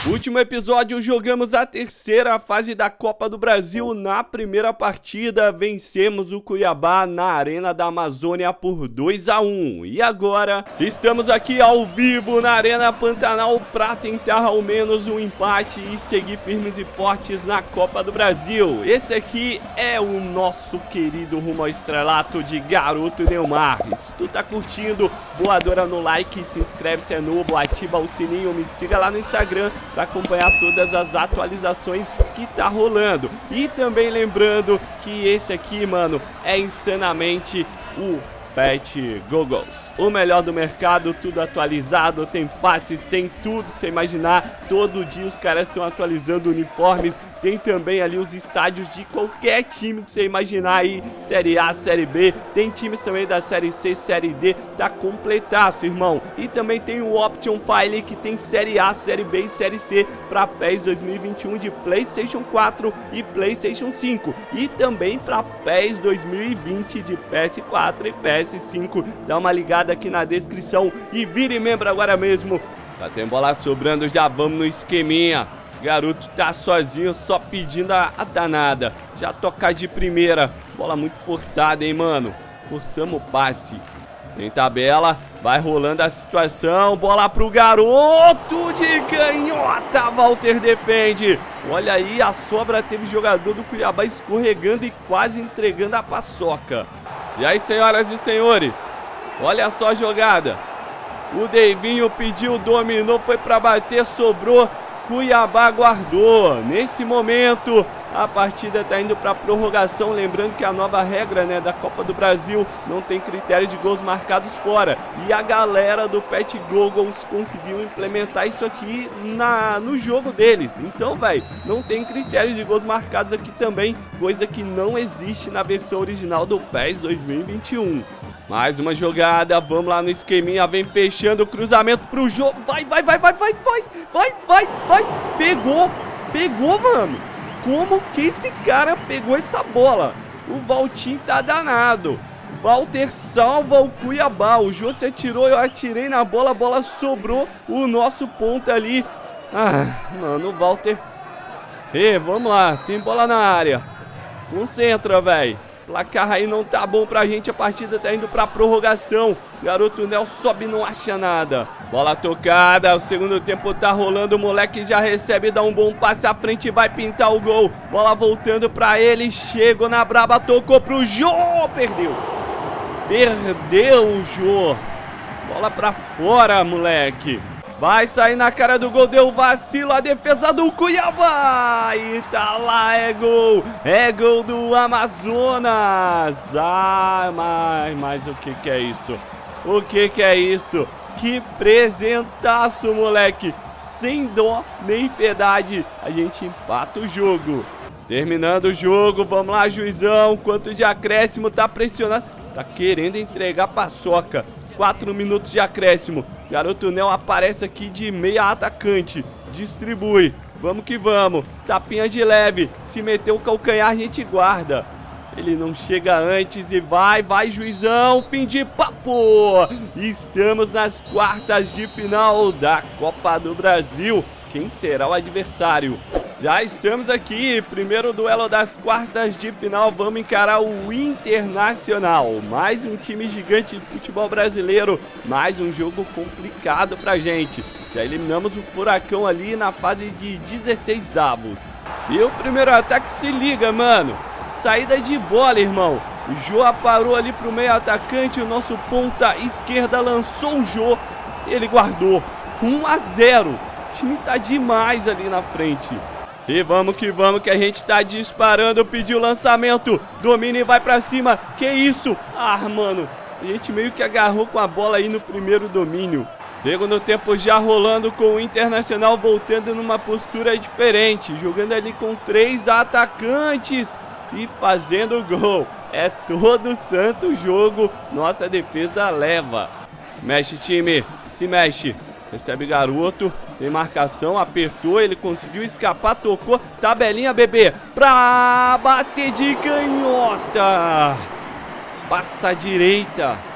Último episódio, jogamos a terceira fase da Copa do Brasil. Na primeira partida, vencemos o Cuiabá na Arena da Amazônia por 2-1. E agora, estamos aqui ao vivo na Arena Pantanal para tentar ao menos um empate e seguir firmes e fortes na Copa do Brasil. Esse aqui é o nosso querido rumo ao estrelato de Garoto Neymar. Se tu tá curtindo, voadora no like, se inscreve se é novo, ativa o sininho, me siga lá no Instagram para acompanhar todas as atualizações que tá rolando. E também lembrando que esse aqui, mano, é insanamente o Pet Goggles, o melhor do mercado, tudo atualizado, tem faces, tem tudo que você imaginar. Todo dia os caras estão atualizando uniformes, tem também ali os estádios de qualquer time que você imaginar aí, Série A, Série B, tem times também da Série C, Série D, tá completaço, irmão. E também tem o Option File que tem Série A, Série B e Série C para PES 2021 de PlayStation 4 e PlayStation 5 e também para PES 2020 de PS4 e PS5. Dá uma ligada aqui na descrição e vire membro agora mesmo. Já tem bola sobrando, já vamos no esqueminha. Garoto tá sozinho, só pedindo a danada. Já tocar de primeira. Bola muito forçada, hein, mano. Forçamos o passe. Tem tabela, vai rolando a situação. Bola pro garoto de canhota. Walter defende. Olha aí, a sobra teve jogador do Cuiabá escorregando e quase entregando a paçoca. E aí, senhoras e senhores, olha só a jogada. O Deivinho pediu, dominou, foi pra bater, sobrou. Cuiabá guardou. Nesse momento a partida tá indo para prorrogação, lembrando que a nova regra, né, da Copa do Brasil não tem critério de gols marcados fora, e a galera do Pet Goggles conseguiu implementar isso aqui no jogo deles. Então, velho, não tem critério de gols marcados aqui também, coisa que não existe na versão original do PES 2021. Mais uma jogada, vamos lá no esqueminha, vem fechando o cruzamento pro jogo. Vai, pegou, mano. Como que esse cara pegou essa bola? O Valtinho tá danado. Walter salva o Cuiabá. O Jô se atirou, eu atirei na bola, a bola sobrou. O nosso ponta ali. Ah, mano, o Walter. Vamos lá, tem bola na área. Concentra, velho. Placar aí não tá bom pra gente, a partida tá indo pra prorrogação. Garoto Nel sobe e não acha nada. Bola tocada, o segundo tempo tá rolando, o moleque já recebe, dá um bom passe à frente e vai pintar o gol. Bola voltando pra ele, chegou na braba, tocou pro Jô, perdeu o Jô. Bola pra fora, moleque. Vai sair na cara do gol, deu vacilo, a defesa do Cuiabá. E tá lá, é gol do Amazonas. Ah, mas o que é isso? O que é isso? Que presentaço, moleque. Sem dó nem piedade, a gente empata o jogo. Terminando o jogo, vamos lá, juizão. Quanto de acréscimo, tá pressionado, tá querendo entregar paçoca. 4 minutos de acréscimo. Garoto Nel aparece aqui de meia atacante. Distribui. Vamos que vamos. Tapinha de leve. Se meter o calcanhar, a gente guarda. Ele não chega antes e vai, juizão. Fim de papo. Estamos nas quartas de final da Copa do Brasil. Quem será o adversário? Já estamos aqui, primeiro duelo das quartas de final, vamos encarar o Internacional. Mais um time gigante de futebol brasileiro, mais um jogo complicado pra gente. Já eliminamos o Furacão ali na fase de 16 avos. E o primeiro ataque, se liga, mano. Saída de bola, irmão. O Jô parou ali pro meio atacante, o nosso ponta esquerda lançou o Jô. Ele guardou. 1-0. O time tá demais ali na frente. E vamos que a gente tá disparando, pediu lançamento, domina e vai pra cima, que isso? Ah, mano, a gente meio que agarrou com a bola aí no primeiro domínio. Segundo tempo já rolando com o Internacional voltando numa postura diferente, jogando ali com 3 atacantes e fazendo gol. É todo santo jogo, nossa defesa leva. Se mexe, time, se mexe. Recebe garoto, tem marcação, apertou, ele conseguiu escapar, tocou, tabelinha, bebê, pra bater de canhota. Passa à direita.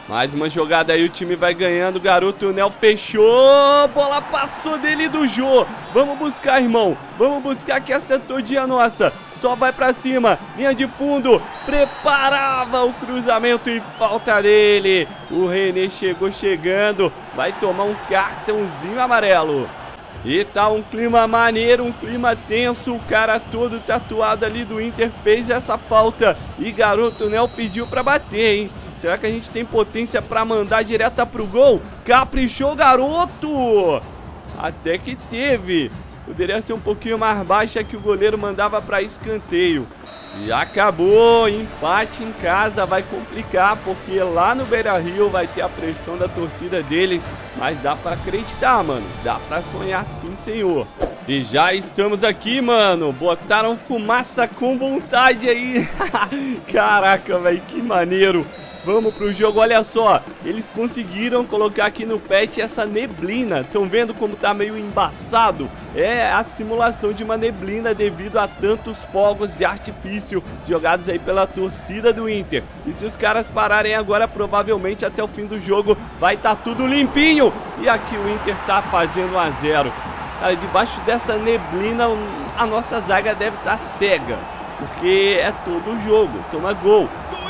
Mais uma jogada aí, o time vai ganhando. O garoto Nel fechou. Bola passou dele do Jô. Vamos buscar, irmão. Vamos buscar que essa é todinha nossa. Só vai pra cima. Linha de fundo. Preparava o cruzamento e falta dele. O René chegou chegando. Vai tomar um cartãozinho amarelo. E tá um clima maneiro, um clima tenso. O cara todo tatuado ali do Inter fez essa falta. E garoto Nel pediu pra bater, hein? Será que a gente tem potência pra mandar direta pro gol? Caprichou, garoto! Até que teve. Poderia ser um pouquinho mais baixa que o goleiro mandava pra escanteio. E acabou, empate em casa, vai complicar, porque lá no Beira-Rio vai ter a pressão da torcida deles. Mas dá pra acreditar, mano, dá pra sonhar sim, senhor. E já estamos aqui, mano, botaram fumaça com vontade aí. Caraca, velho, que maneiro. Vamos pro jogo, olha só. Eles conseguiram colocar aqui no patch essa neblina. Estão vendo como tá meio embaçado? É a simulação de uma neblina devido a tantos fogos de artifício jogados aí pela torcida do Inter. E se os caras pararem agora, provavelmente até o fim do jogo vai estar tudo limpinho. E aqui o Inter tá fazendo 1 a 0. Cara, debaixo dessa neblina a nossa zaga deve estar cega, porque é todo o jogo. Toma gol.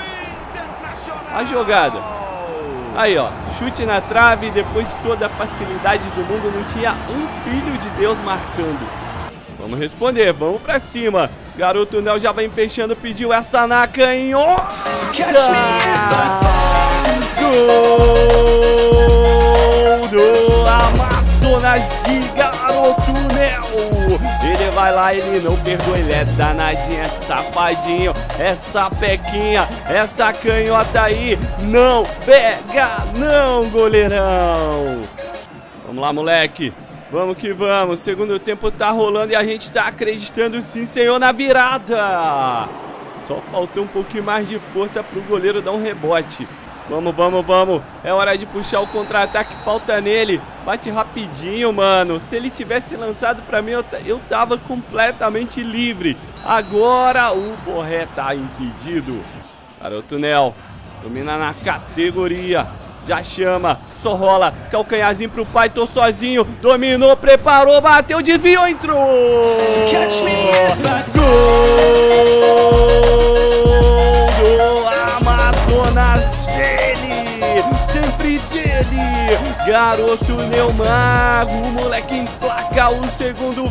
A jogada. Aí, ó. Chute na trave. Depois toda a facilidade do mundo. Não tinha um filho de Deus marcando. Vamos responder. Vamos pra cima. Garoto Nel já vem fechando. Pediu essa na canhota. Gol do Amazonas de garoto Nel. Ele vai lá, ele não perdoa, ele é danadinho, é safadinho, é sapequinha, essa canhota aí não pega não, goleirão. Vamos lá, moleque, vamos que vamos, segundo tempo tá rolando e a gente tá acreditando sim, senhor, na virada. Só faltou um pouquinho mais de força pro goleiro dar um rebote. Vamos, vamos, vamos. É hora de puxar o contra-ataque, falta nele. Bate rapidinho, mano. Se ele tivesse lançado pra mim, eu tava completamente livre. Agora o Borré tá impedido. Garoto Nel domina na categoria. Já chama, só rola. Calcanharzinho pro pai, tô sozinho. Dominou, preparou, bateu, desviou, entrou. Gol do Amazonas. Sempre dele, garoto Neumago, o moleque emplaca o segundo,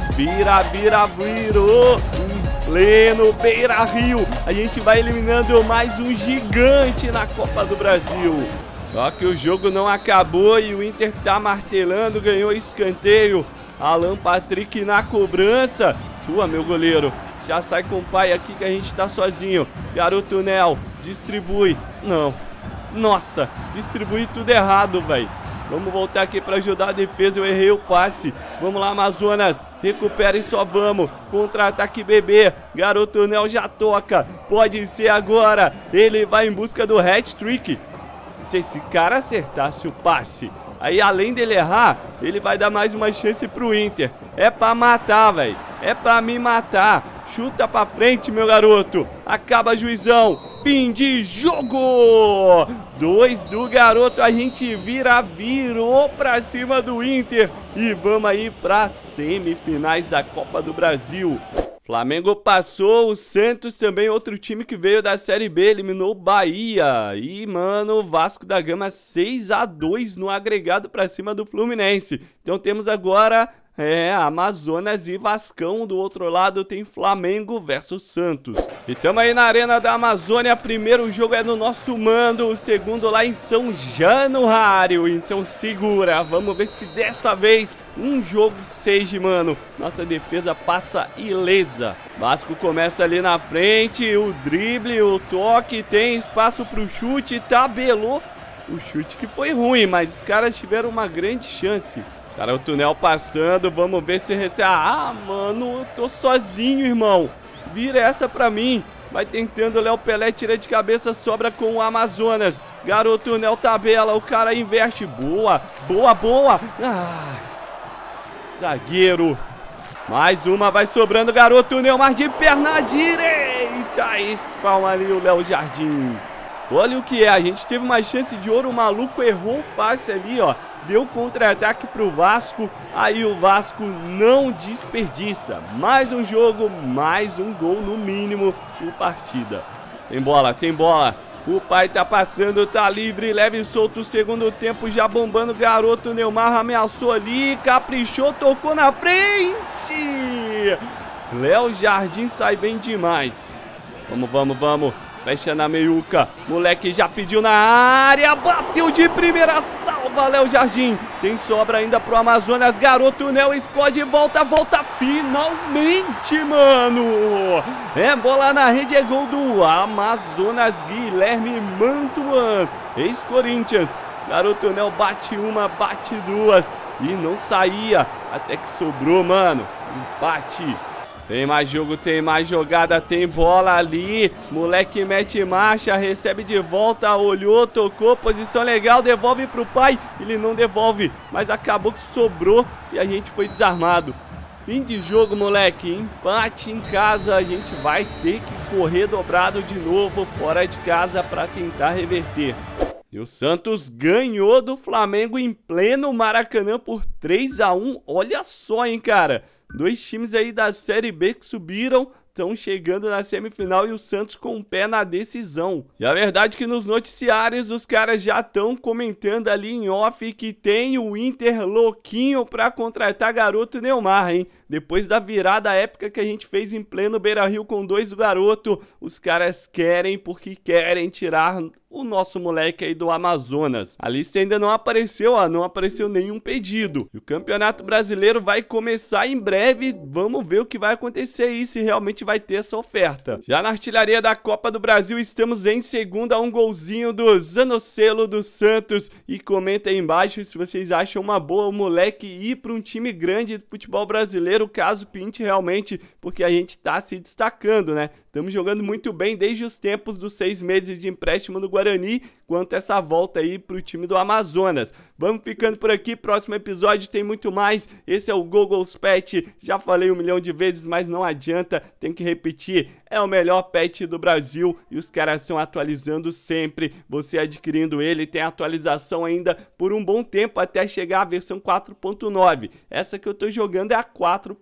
virou, em pleno Beira-Rio, a gente vai eliminando mais um gigante na Copa do Brasil. Só que o jogo não acabou e o Inter tá martelando, ganhou escanteio, Alan Patrick na cobrança, tua meu goleiro, já sai com o pai aqui que a gente tá sozinho, garoto Nel, distribui, não. Nossa, distribuí tudo errado, velho. Vamos voltar aqui para ajudar a defesa. Eu errei o passe. Vamos lá, Amazonas. Recupera e só vamos. Contra-ataque, bebê. Garoto Nel já toca. Pode ser agora. Ele vai em busca do hat-trick. Se esse cara acertasse o passe, aí além dele errar, ele vai dar mais uma chance pro Inter. É pra matar, velho. É pra me matar. Chuta pra frente, meu garoto. Acaba, juizão. Fim de jogo. 2 do garoto. A gente virou pra cima do Inter. E vamos aí pra semifinais da Copa do Brasil. Flamengo passou, o Santos também, outro time que veio da Série B, eliminou o Bahia. E, mano, o Vasco da Gama 6 a 2 no agregado pra cima do Fluminense. Então temos agora... Amazonas e Vascão. Do outro lado tem Flamengo versus Santos. E tamo aí na Arena da Amazônia. Primeiro jogo é no nosso mando, o segundo lá em São Januário. Então segura, vamos ver se dessa vez um jogo que seja, mano. Nossa defesa passa ilesa. Vasco começa ali na frente, o drible, o toque, tem espaço pro chute, tabelou. O chute que foi ruim, mas os caras tiveram uma grande chance. Cara, o túnel passando, vamos ver se recebe. Ah, mano, eu tô sozinho, irmão. Vira essa pra mim. Vai tentando, o Léo Pelé tira de cabeça, sobra com o Amazonas. Garoto Nel tabela, o cara inverte. Boa, boa, boa. Ah, zagueiro. Mais uma, vai sobrando, garoto Nel, mas de perna direita. Espalma ali o Léo Jardim. Olha o que é, a gente teve uma chance de ouro, o maluco errou o passe ali, ó. Deu contra-ataque pro Vasco, aí o Vasco não desperdiça. Mais um jogo, mais um gol no mínimo por partida. Tem bola, tem bola. O pai tá passando, tá livre, leve e solto, o segundo tempo já bombando, garoto Neymar ameaçou ali, caprichou, tocou na frente. Léo Jardim sai bem demais. Vamos, vamos, vamos. Fecha na meiuca, moleque já pediu na área, bateu de primeira, salva Léo Jardim. Tem sobra ainda pro Amazonas, garoto Nel explode, volta, volta, finalmente, mano. É bola na rede, é gol do Amazonas, Guilherme Mantuan, ex-Corinthians. Garoto Nel bate uma, bate duas e não saía, até que sobrou, mano, empate. Tem mais jogo, tem mais jogada, tem bola ali. Moleque mete marcha, recebe de volta, olhou, tocou, posição legal, devolve pro pai. Ele não devolve, mas acabou que sobrou e a gente foi desarmado. Fim de jogo, moleque, empate em casa. A gente vai ter que correr dobrado de novo fora de casa para tentar reverter. E o Santos ganhou do Flamengo em pleno Maracanã por 3-1. Olha só, hein, cara. Dois times aí da Série B que subiram, estão chegando na semifinal e o Santos com o pé na decisão. E a verdade é que nos noticiários os caras já estão comentando ali em off que tem o Inter louquinho pra contratar garoto Neymar, hein? Depois da virada épica que a gente fez em pleno Beira-Rio com 2 garotos, os caras querem porque querem tirar o nosso moleque aí do Amazonas. A lista ainda não apareceu, ó, não apareceu nenhum pedido. E o Campeonato Brasileiro vai começar em breve, vamos ver o que vai acontecer aí, se realmente vai ter essa oferta. Já na artilharia da Copa do Brasil, estamos em segundo a um golzinho do Zanocelo do Santos. E comenta aí embaixo se vocês acham uma boa o moleque ir para um time grande de futebol brasileiro, caso pinte realmente, porque a gente tá se destacando, né? Estamos jogando muito bem desde os tempos dos 6 meses de empréstimo no Guarani, quanto essa volta aí pro time do Amazonas. Vamos ficando por aqui, próximo episódio tem muito mais. Esse é o Google's Pet, já falei 1 milhão de vezes, mas não adianta, tem que repetir. É o melhor pet do Brasil e os caras estão atualizando sempre. Você adquirindo ele, tem atualização ainda por um bom tempo até chegar à versão 4.9. Essa que eu tô jogando é a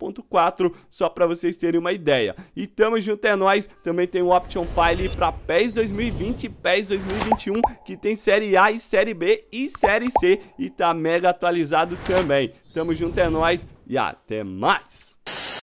4.4, só para vocês terem uma ideia. E tamo junto, é nóis. Também tem o Option File para PES 2020 e PES 2021, que tem Série A e Série B e Série C e tá mega atualizado também. Tamo junto, é nóis e até mais!